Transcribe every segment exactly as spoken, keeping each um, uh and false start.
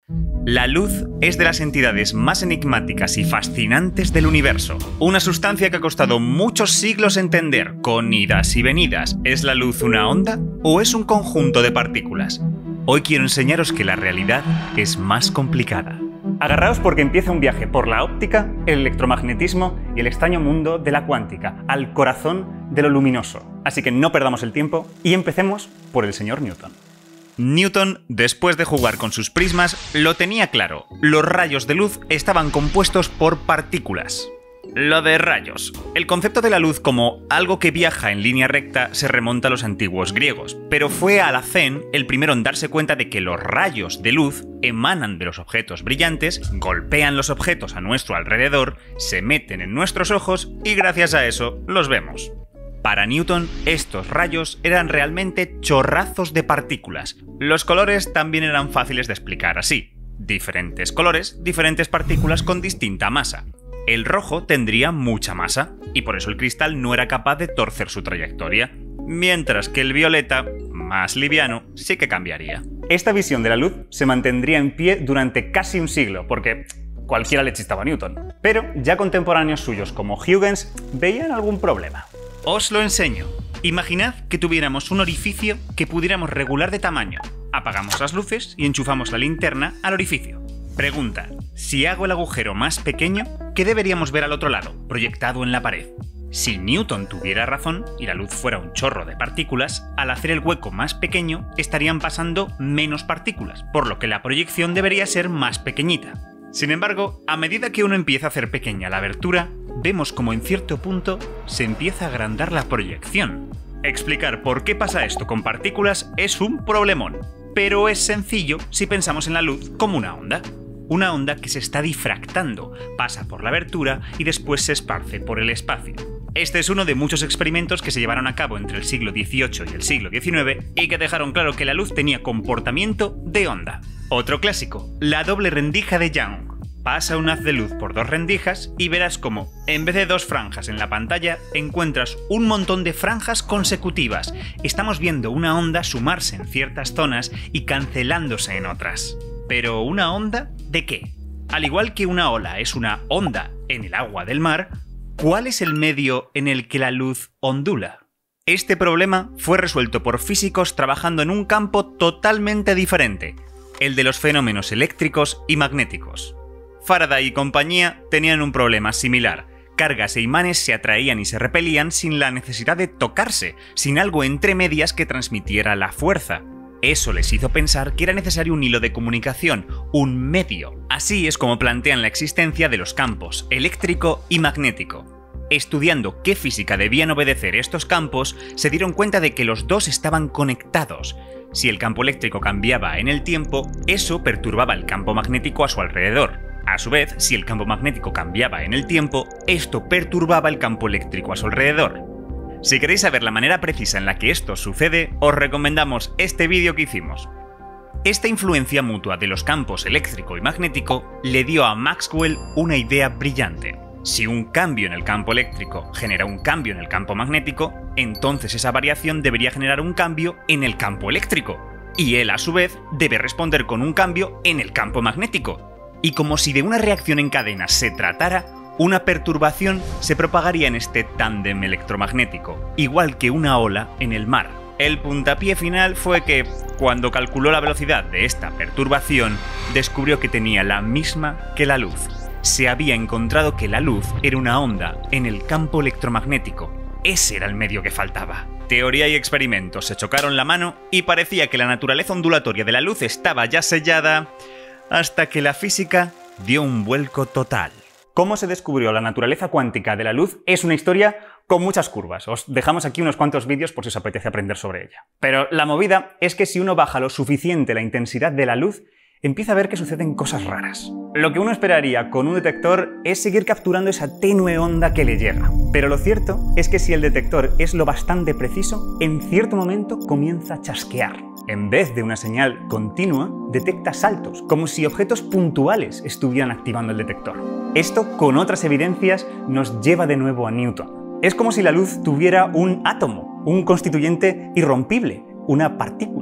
La luz es de las entidades más enigmáticas y fascinantes del universo. Una sustancia que ha costado muchos siglos entender, con idas y venidas. ¿Es la luz una onda o es un conjunto de partículas? Hoy quiero enseñaros que la realidad es más complicada. Agarraos porque empieza un viaje por la óptica, el electromagnetismo y el extraño mundo de la cuántica, al corazón de lo luminoso. Así que no perdamos el tiempo y empecemos por el señor Newton. Newton, después de jugar con sus prismas, lo tenía claro. Los rayos de luz estaban compuestos por partículas. Lo de rayos. El concepto de la luz como algo que viaja en línea recta se remonta a los antiguos griegos, pero fue Alhazen el primero en darse cuenta de que los rayos de luz emanan de los objetos brillantes, golpean los objetos a nuestro alrededor, se meten en nuestros ojos y gracias a eso los vemos. Para Newton, estos rayos eran realmente chorrazos de partículas. Los colores también eran fáciles de explicar así. Diferentes colores, diferentes partículas con distinta masa. El rojo tendría mucha masa, y por eso el cristal no era capaz de torcer su trayectoria, mientras que el violeta, más liviano, sí que cambiaría. Esta visión de la luz se mantendría en pie durante casi un siglo, porque cualquiera le chistaba a Newton. Pero ya contemporáneos suyos como Huygens veían algún problema. Os lo enseño. Imaginad que tuviéramos un orificio que pudiéramos regular de tamaño. Apagamos las luces y enchufamos la linterna al orificio. Pregunta: si hago el agujero más pequeño, ¿qué deberíamos ver al otro lado, proyectado en la pared? Si Newton tuviera razón y la luz fuera un chorro de partículas, al hacer el hueco más pequeño estarían pasando menos partículas, por lo que la proyección debería ser más pequeñita. Sin embargo, a medida que uno empieza a hacer pequeña la abertura, vemos como en cierto punto se empieza a agrandar la proyección. Explicar por qué pasa esto con partículas es un problemón, pero es sencillo si pensamos en la luz como una onda. Una onda que se está difractando, pasa por la abertura y después se esparce por el espacio. Este es uno de muchos experimentos que se llevaron a cabo entre el siglo dieciocho y el siglo diecinueve y que dejaron claro que la luz tenía comportamiento de onda. Otro clásico, la doble rendija de Young. Pasa un haz de luz por dos rendijas y verás cómo, en vez de dos franjas en la pantalla, encuentras un montón de franjas consecutivas. Estamos viendo una onda sumarse en ciertas zonas y cancelándose en otras. ¿Pero una onda de qué? Al igual que una ola es una onda en el agua del mar, ¿cuál es el medio en el que la luz ondula? Este problema fue resuelto por físicos trabajando en un campo totalmente diferente, el de los fenómenos eléctricos y magnéticos. Faraday y compañía tenían un problema similar. Cargas e imanes se atraían y se repelían sin la necesidad de tocarse, sin algo entre medias que transmitiera la fuerza. Eso les hizo pensar que era necesario un hilo de comunicación, un medio. Así es como plantean la existencia de los campos eléctrico y magnético. Estudiando qué física debían obedecer estos campos, se dieron cuenta de que los dos estaban conectados. Si el campo eléctrico cambiaba en el tiempo, eso perturbaba el campo magnético a su alrededor. A su vez, si el campo magnético cambiaba en el tiempo, esto perturbaba el campo eléctrico a su alrededor. Si queréis saber la manera precisa en la que esto sucede, os recomendamos este vídeo que hicimos. Esta influencia mutua de los campos eléctrico y magnético le dio a Maxwell una idea brillante. Si un cambio en el campo eléctrico genera un cambio en el campo magnético, entonces esa variación debería generar un cambio en el campo eléctrico. Y él, a su vez, debe responder con un cambio en el campo magnético. Y como si de una reacción en cadena se tratara, una perturbación se propagaría en este tándem electromagnético, igual que una ola en el mar. El puntapié final fue que, cuando calculó la velocidad de esta perturbación, descubrió que tenía la misma que la luz. Se había encontrado que la luz era una onda en el campo electromagnético. Ese era el medio que faltaba. Teoría y experimentos se chocaron la mano y parecía que la naturaleza ondulatoria de la luz estaba ya sellada, hasta que la física dio un vuelco total. Cómo se descubrió la naturaleza cuántica de la luz es una historia con muchas curvas. Os dejamos aquí unos cuantos vídeos por si os apetece aprender sobre ella. Pero la movida es que si uno baja lo suficiente la intensidad de la luz, empieza a ver que suceden cosas raras. Lo que uno esperaría con un detector es seguir capturando esa tenue onda que le llega. Pero lo cierto es que si el detector es lo bastante preciso, en cierto momento comienza a chasquear. En vez de una señal continua, detecta saltos, como si objetos puntuales estuvieran activando el detector. Esto, con otras evidencias, nos lleva de nuevo a Newton. Es como si la luz tuviera un átomo, un constituyente irrompible, una partícula.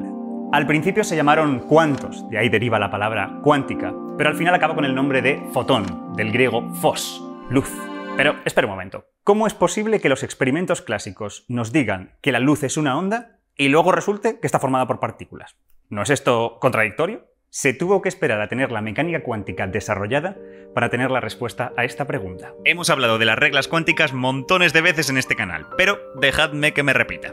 Al principio se llamaron cuantos, de ahí deriva la palabra cuántica, pero al final acaba con el nombre de fotón, del griego phos, luz. Pero espera un momento, ¿cómo es posible que los experimentos clásicos nos digan que la luz es una onda y luego resulte que está formada por partículas? ¿No es esto contradictorio? Se tuvo que esperar a tener la mecánica cuántica desarrollada para tener la respuesta a esta pregunta. Hemos hablado de las reglas cuánticas montones de veces en este canal, pero dejadme que me repita.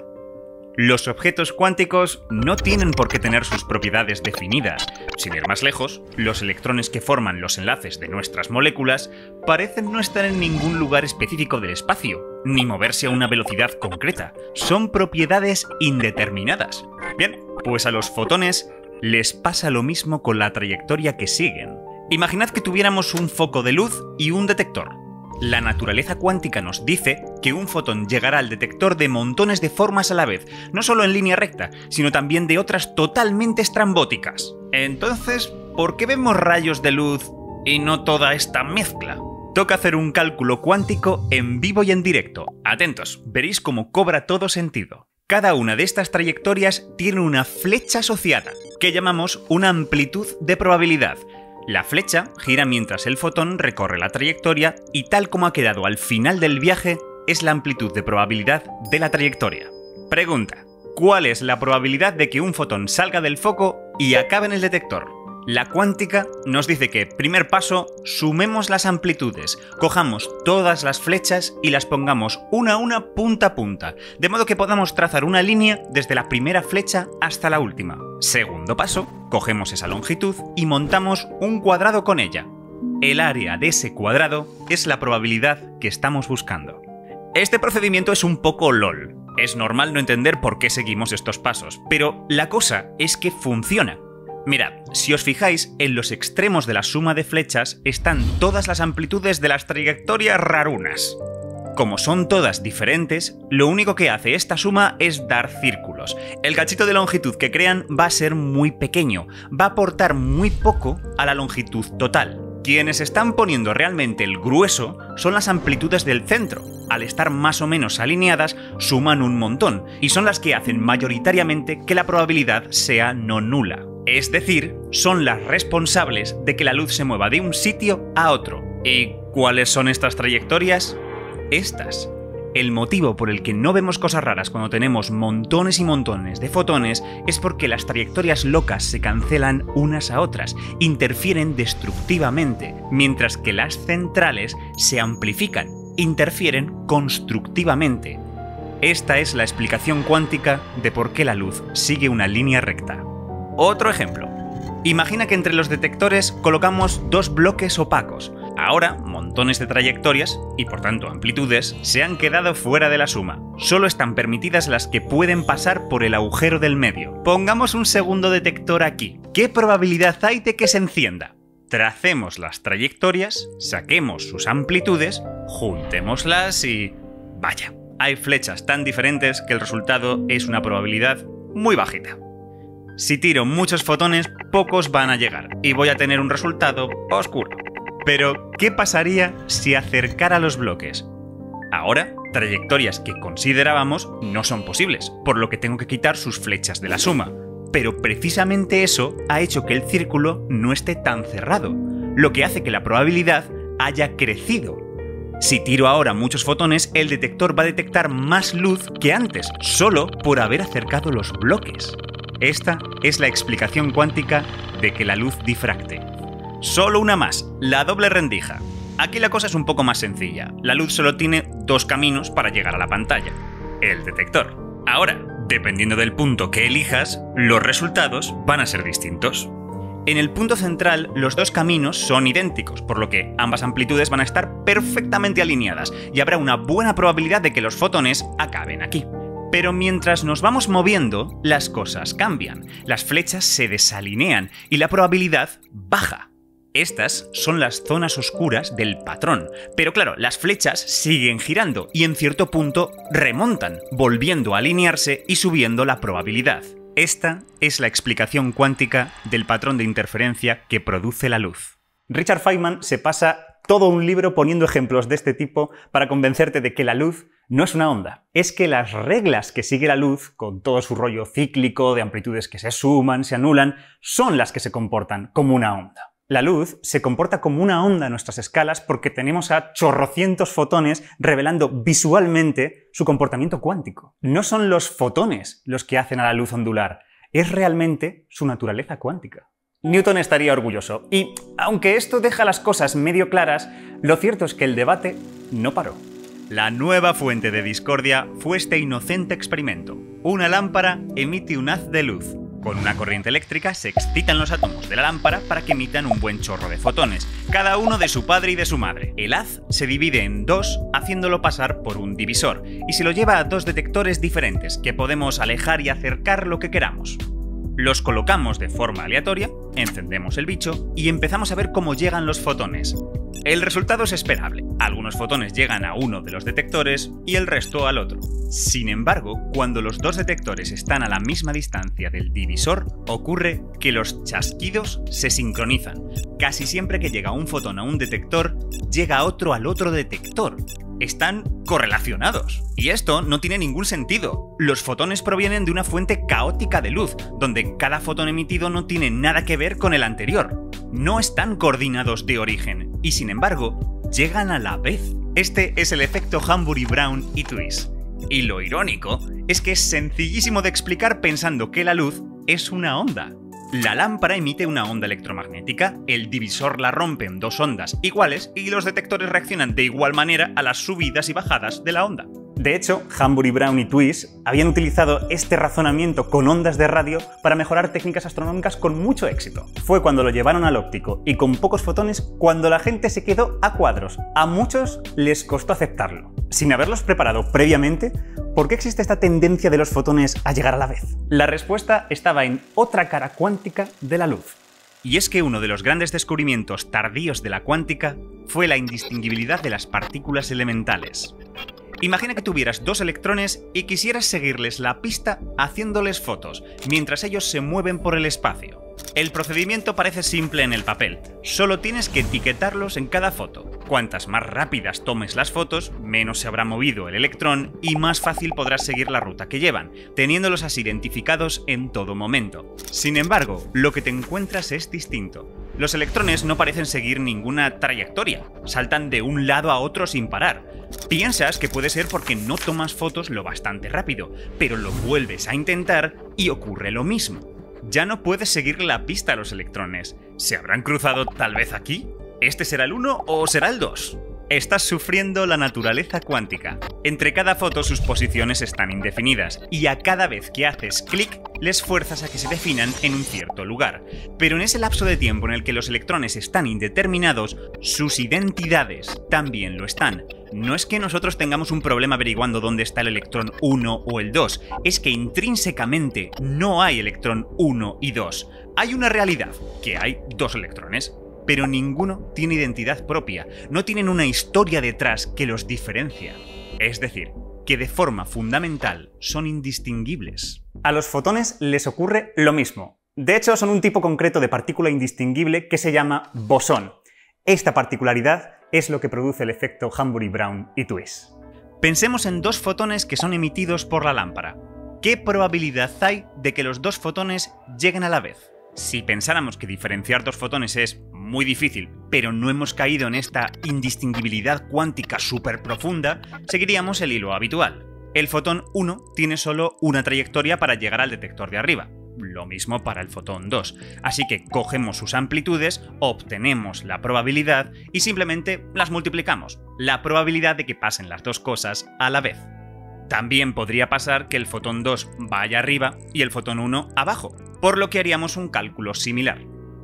Los objetos cuánticos no tienen por qué tener sus propiedades definidas. Sin ir más lejos, los electrones que forman los enlaces de nuestras moléculas parecen no estar en ningún lugar específico del espacio, ni moverse a una velocidad concreta. Son propiedades indeterminadas. Bien, pues a los fotones les pasa lo mismo con la trayectoria que siguen. Imaginad que tuviéramos un foco de luz y un detector. La naturaleza cuántica nos dice que un fotón llegará al detector de montones de formas a la vez, no solo en línea recta, sino también de otras totalmente estrambóticas. Entonces, ¿por qué vemos rayos de luz y no toda esta mezcla? Toca hacer un cálculo cuántico en vivo y en directo. Atentos, veréis cómo cobra todo sentido. Cada una de estas trayectorias tiene una flecha asociada, que llamamos una amplitud de probabilidad. La flecha gira mientras el fotón recorre la trayectoria y tal como ha quedado al final del viaje es la amplitud de probabilidad de la trayectoria. Pregunta: ¿cuál es la probabilidad de que un fotón salga del foco y acabe en el detector? La cuántica nos dice que, primer paso, sumemos las amplitudes, cojamos todas las flechas y las pongamos una a una punta a punta, de modo que podamos trazar una línea desde la primera flecha hasta la última. Segundo paso, cogemos esa longitud y montamos un cuadrado con ella. El área de ese cuadrado es la probabilidad que estamos buscando. Este procedimiento es un poco lol. Es normal no entender por qué seguimos estos pasos, pero la cosa es que funciona. Mirad, si os fijáis, en los extremos de la suma de flechas están todas las amplitudes de las trayectorias rarunas. Como son todas diferentes, lo único que hace esta suma es dar círculos. El cachito de longitud que crean va a ser muy pequeño, va a aportar muy poco a la longitud total. Quienes están poniendo realmente el grueso son las amplitudes del centro. Al estar más o menos alineadas, suman un montón, y son las que hacen mayoritariamente que la probabilidad sea no nula. Es decir, son las responsables de que la luz se mueva de un sitio a otro. ¿Y cuáles son estas trayectorias? Estas. El motivo por el que no vemos cosas raras cuando tenemos montones y montones de fotones es porque las trayectorias locas se cancelan unas a otras, interfieren destructivamente, mientras que las centrales se amplifican, interfieren constructivamente. Esta es la explicación cuántica de por qué la luz sigue una línea recta. Otro ejemplo. Imagina que entre los detectores colocamos dos bloques opacos. Ahora, montones de trayectorias, y por tanto amplitudes, se han quedado fuera de la suma. Solo están permitidas las que pueden pasar por el agujero del medio. Pongamos un segundo detector aquí. ¿Qué probabilidad hay de que se encienda? Tracemos las trayectorias, saquemos sus amplitudes, juntémoslas y... vaya, hay flechas tan diferentes que el resultado es una probabilidad muy bajita. Si tiro muchos fotones, pocos van a llegar, y voy a tener un resultado oscuro. Pero, ¿qué pasaría si acercara los bloques? Ahora, trayectorias que considerábamos no son posibles, por lo que tengo que quitar sus flechas de la suma. Pero precisamente eso ha hecho que el círculo no esté tan cerrado, lo que hace que la probabilidad haya crecido. Si tiro ahora muchos fotones, el detector va a detectar más luz que antes, solo por haber acercado los bloques. Esta es la explicación cuántica de que la luz difracte. Solo una más, la doble rendija. Aquí la cosa es un poco más sencilla. La luz solo tiene dos caminos para llegar a la pantalla. El detector. Ahora, dependiendo del punto que elijas, los resultados van a ser distintos. En el punto central, los dos caminos son idénticos, por lo que ambas amplitudes van a estar perfectamente alineadas y habrá una buena probabilidad de que los fotones acaben aquí. Pero mientras nos vamos moviendo, las cosas cambian, las flechas se desalinean y la probabilidad baja. Estas son las zonas oscuras del patrón, pero claro, las flechas siguen girando y en cierto punto remontan, volviendo a alinearse y subiendo la probabilidad. Esta es la explicación cuántica del patrón de interferencia que produce la luz. Richard Feynman se pasa todo un libro poniendo ejemplos de este tipo para convencerte de que la luz No es una onda. Es que las reglas que sigue la luz, con todo su rollo cíclico de amplitudes que se suman, se anulan, son las que se comportan como una onda. La luz se comporta como una onda en nuestras escalas porque tenemos a chorrocientos fotones revelando visualmente su comportamiento cuántico. No son los fotones los que hacen a la luz ondular, es realmente su naturaleza cuántica. Newton estaría orgulloso. Y, aunque esto deja las cosas medio claras, lo cierto es que el debate no paró. La nueva fuente de discordia fue este inocente experimento. Una lámpara emite un haz de luz. Con una corriente eléctrica se excitan los átomos de la lámpara para que emitan un buen chorro de fotones, cada uno de su padre y de su madre. El haz se divide en dos, haciéndolo pasar por un divisor, y se lo lleva a dos detectores diferentes, que podemos alejar y acercar lo que queramos. Los colocamos de forma aleatoria, encendemos el bicho y empezamos a ver cómo llegan los fotones. El resultado es esperable. Algunos fotones llegan a uno de los detectores y el resto al otro. Sin embargo, cuando los dos detectores están a la misma distancia del divisor, ocurre que los chasquidos se sincronizan. Casi siempre que llega un fotón a un detector, llega otro al otro detector. Están correlacionados. Y esto no tiene ningún sentido. Los fotones provienen de una fuente caótica de luz, donde cada fotón emitido no tiene nada que ver con el anterior. No están coordinados de origen, y sin embargo, llegan a la vez. Este es el efecto Hamburry-Brown y Twiss. Y lo irónico es que es sencillísimo de explicar pensando que la luz es una onda. La lámpara emite una onda electromagnética, el divisor la rompe en dos ondas iguales y los detectores reaccionan de igual manera a las subidas y bajadas de la onda. De hecho, Hamburry-Brown y Twiss habían utilizado este razonamiento con ondas de radio para mejorar técnicas astronómicas con mucho éxito. Fue cuando lo llevaron al óptico y con pocos fotones cuando la gente se quedó a cuadros. A muchos les costó aceptarlo. Sin haberlos preparado previamente, ¿por qué existe esta tendencia de los fotones a llegar a la vez? La respuesta estaba en otra cara cuántica de la luz. Y es que uno de los grandes descubrimientos tardíos de la cuántica fue la indistinguibilidad de las partículas elementales. Imagina que tuvieras dos electrones y quisieras seguirles la pista haciéndoles fotos, mientras ellos se mueven por el espacio. El procedimiento parece simple en el papel, solo tienes que etiquetarlos en cada foto. Cuantas más rápidas tomes las fotos, menos se habrá movido el electrón y más fácil podrás seguir la ruta que llevan, teniéndolos así identificados en todo momento. Sin embargo, lo que te encuentras es distinto. Los electrones no parecen seguir ninguna trayectoria, saltan de un lado a otro sin parar. Piensas que puede ser porque no tomas fotos lo bastante rápido, pero lo vuelves a intentar y ocurre lo mismo. Ya no puedes seguir la pista a los electrones. ¿Se habrán cruzado tal vez aquí? ¿Este será el uno o será el dos? Estás sufriendo la naturaleza cuántica. Entre cada foto sus posiciones están indefinidas, y a cada vez que haces clic, les fuerzas a que se definan en un cierto lugar. Pero en ese lapso de tiempo en el que los electrones están indeterminados, sus identidades también lo están. No es que nosotros tengamos un problema averiguando dónde está el electrón uno o el dos, es que intrínsecamente no hay electrón uno y dos. Hay una realidad, que hay dos electrones. Pero ninguno tiene identidad propia, no tienen una historia detrás que los diferencia. Es decir, que de forma fundamental son indistinguibles. A los fotones les ocurre lo mismo. De hecho, son un tipo concreto de partícula indistinguible que se llama bosón. Esta particularidad es lo que produce el efecto Hamburry-Brown y Twiss. Pensemos en dos fotones que son emitidos por la lámpara. ¿Qué probabilidad hay de que los dos fotones lleguen a la vez? Si pensáramos que diferenciar dos fotones es muy difícil, pero no hemos caído en esta indistinguibilidad cuántica súper profunda, seguiríamos el hilo habitual. El fotón uno tiene solo una trayectoria para llegar al detector de arriba. Lo mismo para el fotón dos. Así que cogemos sus amplitudes, obtenemos la probabilidad y simplemente las multiplicamos. La probabilidad de que pasen las dos cosas a la vez. También podría pasar que el fotón dos vaya arriba y el fotón uno abajo, por lo que haríamos un cálculo similar.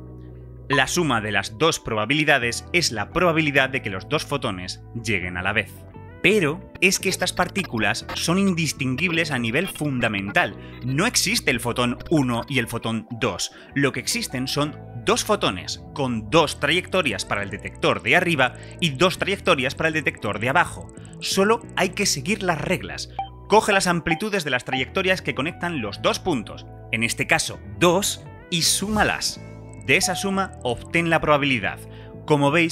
La suma de las dos probabilidades es la probabilidad de que los dos fotones lleguen a la vez. Pero es que estas partículas son indistinguibles a nivel fundamental. No existe el fotón uno y el fotón dos. Lo que existen son dos fotones con dos trayectorias para el detector de arriba y dos trayectorias para el detector de abajo. Solo hay que seguir las reglas. Coge las amplitudes de las trayectorias que conectan los dos puntos, en este caso dos, y súmalas. De esa suma obtén la probabilidad. Como veis,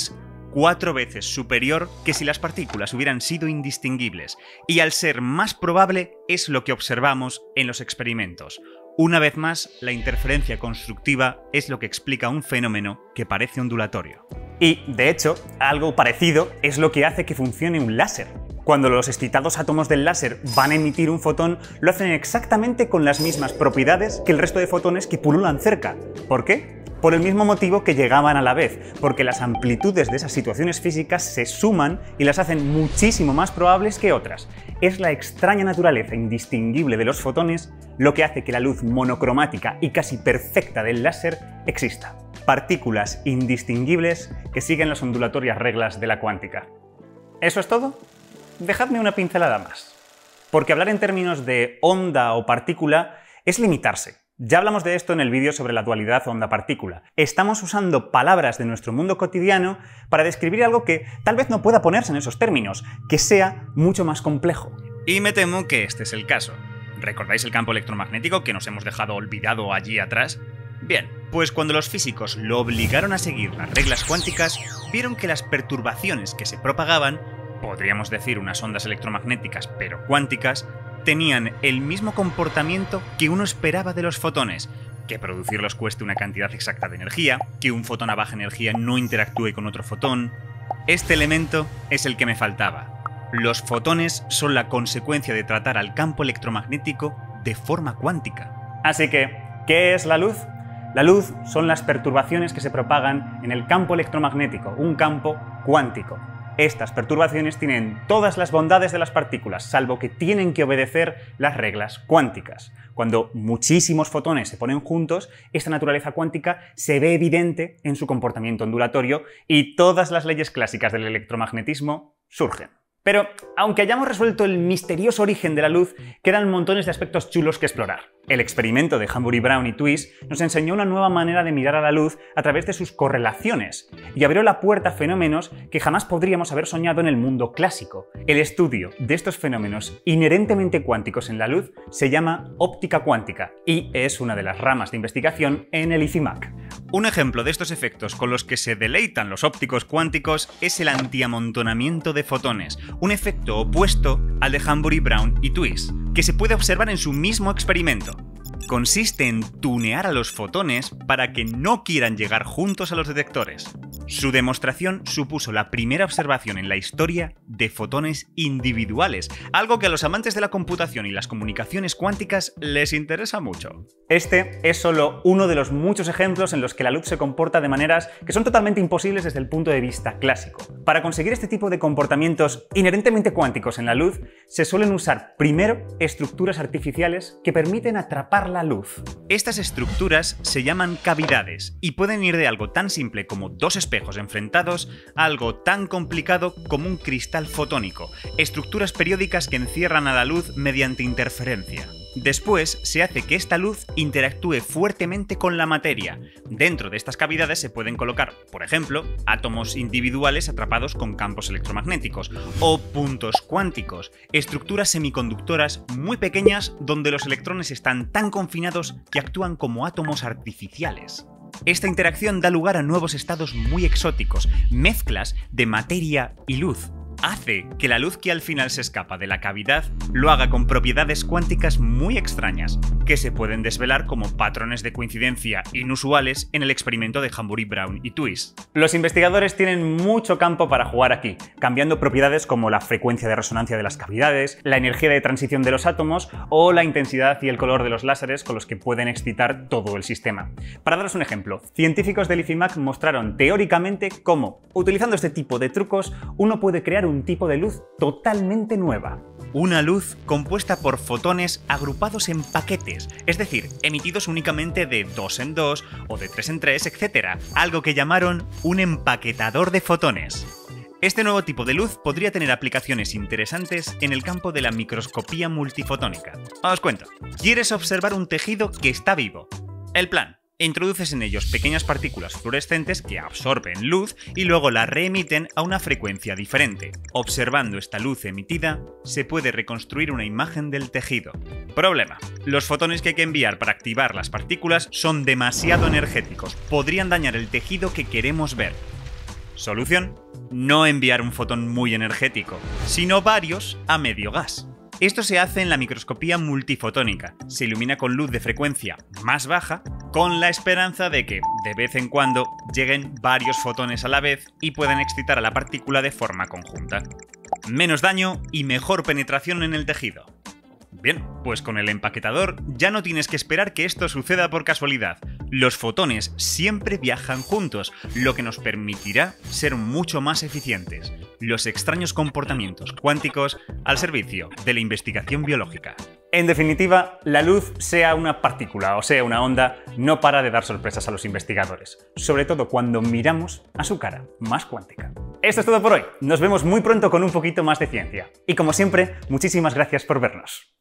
cuatro veces superior que si las partículas hubieran sido indistinguibles, y al ser más probable es lo que observamos en los experimentos. Una vez más, la interferencia constructiva es lo que explica un fenómeno que parece ondulatorio. Y, de hecho, algo parecido es lo que hace que funcione un láser. Cuando los excitados átomos del láser van a emitir un fotón, lo hacen exactamente con las mismas propiedades que el resto de fotones que pululan cerca. ¿Por qué? Por el mismo motivo que llegaban a la vez, porque las amplitudes de esas situaciones físicas se suman y las hacen muchísimo más probables que otras. Es la extraña naturaleza indistinguible de los fotones lo que hace que la luz monocromática y casi perfecta del láser exista. Partículas indistinguibles que siguen las ondulatorias reglas de la cuántica. ¿Eso es todo? Dejadme una pincelada más. Porque hablar en términos de onda o partícula es limitarse. Ya hablamos de esto en el vídeo sobre la dualidad onda-partícula. Estamos usando palabras de nuestro mundo cotidiano para describir algo que tal vez no pueda ponerse en esos términos, que sea mucho más complejo. Y me temo que este es el caso. ¿Recordáis el campo electromagnético que nos hemos dejado olvidado allí atrás? Bien, pues cuando los físicos lo obligaron a seguir las reglas cuánticas, vieron que las perturbaciones que se propagaban, podríamos decir unas ondas electromagnéticas pero cuánticas, tenían el mismo comportamiento que uno esperaba de los fotones, que producirlos cueste una cantidad exacta de energía, que un fotón a baja energía no interactúe con otro fotón. Este elemento es el que me faltaba. Los fotones son la consecuencia de tratar al campo electromagnético de forma cuántica. Así que, ¿qué es la luz? La luz son las perturbaciones que se propagan en el campo electromagnético, un campo cuántico. Estas perturbaciones tienen todas las bondades de las partículas, salvo que tienen que obedecer las reglas cuánticas. Cuando muchísimos fotones se ponen juntos, esta naturaleza cuántica se ve evidente en su comportamiento ondulatorio y todas las leyes clásicas del electromagnetismo surgen. Pero, aunque hayamos resuelto el misterioso origen de la luz, quedan montones de aspectos chulos que explorar. El experimento de Hamburry, Brown y Twiss nos enseñó una nueva manera de mirar a la luz a través de sus correlaciones y abrió la puerta a fenómenos que jamás podríamos haber soñado en el mundo clásico. El estudio de estos fenómenos inherentemente cuánticos en la luz se llama óptica cuántica y es una de las ramas de investigación en el ICIMAC. Un ejemplo de estos efectos con los que se deleitan los ópticos cuánticos es el antiamontonamiento de fotones, un efecto opuesto al de Hamburry, Brown y Twiss, que se puede observar en su mismo experimento. Consiste en tunear a los fotones para que no quieran llegar juntos a los detectores. Su demostración supuso la primera observación en la historia de fotones individuales, algo que a los amantes de la computación y las comunicaciones cuánticas les interesa mucho. Este es solo uno de los muchos ejemplos en los que la luz se comporta de maneras que son totalmente imposibles desde el punto de vista clásico. Para conseguir este tipo de comportamientos inherentemente cuánticos en la luz, se suelen usar primero estructuras artificiales que permiten atrapar la luz. Estas estructuras se llaman cavidades y pueden ir de algo tan simple como dos espejos enfrentados a algo tan complicado como un cristal fotónico, estructuras periódicas que encierran a la luz mediante interferencia. Después se hace que esta luz interactúe fuertemente con la materia. Dentro de estas cavidades se pueden colocar, por ejemplo, átomos individuales atrapados con campos electromagnéticos, o puntos cuánticos, estructuras semiconductoras muy pequeñas donde los electrones están tan confinados que actúan como átomos artificiales. Esta interacción da lugar a nuevos estados muy exóticos, mezclas de materia y luz. Hace que la luz que al final se escapa de la cavidad lo haga con propiedades cuánticas muy extrañas, que se pueden desvelar como patrones de coincidencia inusuales en el experimento de Hamburry, Brown y Twiss. Los investigadores tienen mucho campo para jugar aquí, cambiando propiedades como la frecuencia de resonancia de las cavidades, la energía de transición de los átomos o la intensidad y el color de los láseres con los que pueden excitar todo el sistema. Para daros un ejemplo, científicos del ICIMAC mostraron teóricamente cómo, utilizando este tipo de trucos, uno puede crear un tipo de luz totalmente nueva. Una luz compuesta por fotones agrupados en paquetes, es decir, emitidos únicamente de dos en dos o de tres en tres, etcétera, algo que llamaron un empaquetador de fotones. Este nuevo tipo de luz podría tener aplicaciones interesantes en el campo de la microscopía multifotónica. Os cuento, quieres observar un tejido que está vivo. El plan: introduces en ellos pequeñas partículas fluorescentes que absorben luz y luego la reemiten a una frecuencia diferente. Observando esta luz emitida, se puede reconstruir una imagen del tejido. Problema: los fotones que hay que enviar para activar las partículas son demasiado energéticos, podrían dañar el tejido que queremos ver. Solución: no enviar un fotón muy energético, sino varios a medio gas. Esto se hace en la microscopía multifotónica. Se ilumina con luz de frecuencia más baja, con la esperanza de que, de vez en cuando, lleguen varios fotones a la vez y puedan excitar a la partícula de forma conjunta. Menos daño y mejor penetración en el tejido. Bien, pues con el empaquetador ya no tienes que esperar que esto suceda por casualidad. Los fotones siempre viajan juntos, lo que nos permitirá ser mucho más eficientes. Los extraños comportamientos cuánticos al servicio de la investigación biológica. En definitiva, la luz, sea una partícula o sea una onda, no para de dar sorpresas a los investigadores, sobre todo cuando miramos a su cara más cuántica. Esto es todo por hoy. Nos vemos muy pronto con un poquito más de ciencia. Y como siempre, muchísimas gracias por vernos.